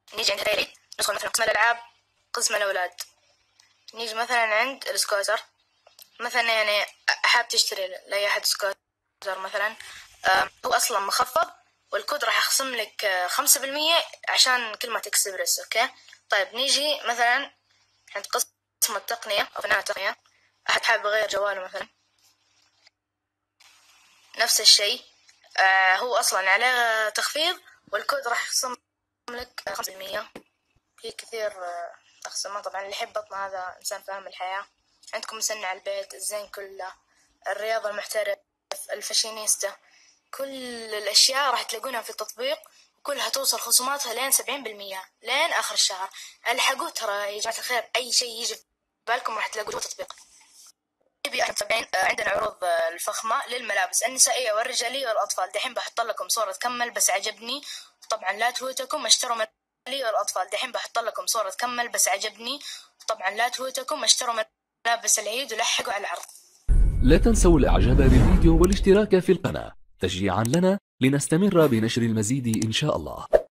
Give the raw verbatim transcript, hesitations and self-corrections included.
نيجي عند هدايا العيد ندخل مثلا قسم الألعاب، قسم الأولاد. نيجي مثلا عند السكوتر، مثلا يعني حاب تشتري لأي أحد سكوتر مثلا، هو أصلا مخفض والكود راح يخصم لك خمسة بالمية عشان كلمة اكسبرس. أوكي طيب نيجي مثلا عند قسم التقنية أو فنان التقنية، أحد حاب يغير جواله مثلا، نفس الشيء، آه هو أصلا عليه تخفيض والكود راح يخصم لك خمسة بالمية. في كثير آه تخصيمات طبعا. اللي يحب بطنه هذا إنسان فاهم الحياة. عندكم مسنع البيت، الزين كله، الرياضة المحترف، الفاشينيستا، كل الأشياء راح تلاقونها في التطبيق، وكلها توصل خصوماتها لين سبعين بالمية لين آخر الشهر. الحقوا ترى يا جماعة الخير، أي شيء يجي في بالكم راح تلاقوه في التطبيق. عندنا عروض الفخمة للملابس النسائية والرجالية والأطفال. دحين بحط لكم صورة كمل بس عجبني، طبعا لا تفوتكم اشتروا ملابس والأطفال. دحين بحط لكم صورة كمل بس عجبني، طبعا لا تفوتكم اشتروا ملابس العيد ولحقوا على العرض. لا تنسوا الإعجاب بالفيديو والاشتراك في القناة تشجيعا لنا لنستمر بنشر المزيد إن شاء الله.